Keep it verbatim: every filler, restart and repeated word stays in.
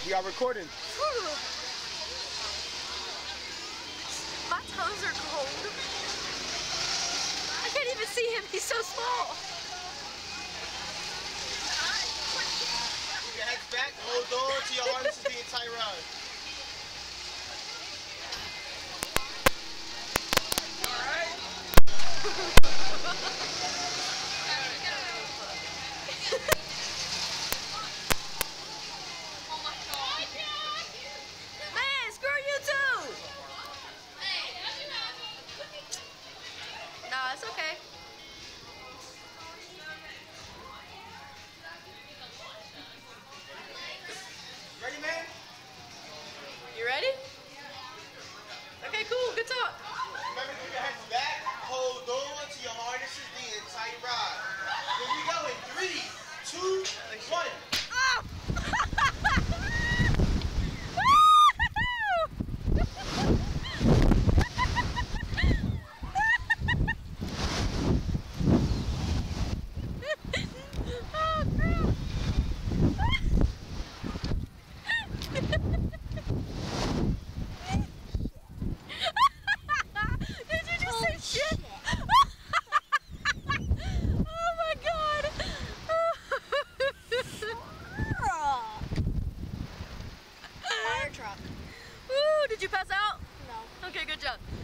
We are recording. My toes are cold. I can't even see him. He's so small. Keep your heads back. Hold on to your harnesses the entire ride. Man, screw you too. Nah, it's okay. Ready, man? You ready? Okay, cool. Good talk. Remember to keep your heads back. Hold on to your harnesses the entire ride. Here we go in three, two, one. Oh! Truck. Woo, did you pass out? No. Okay, good job.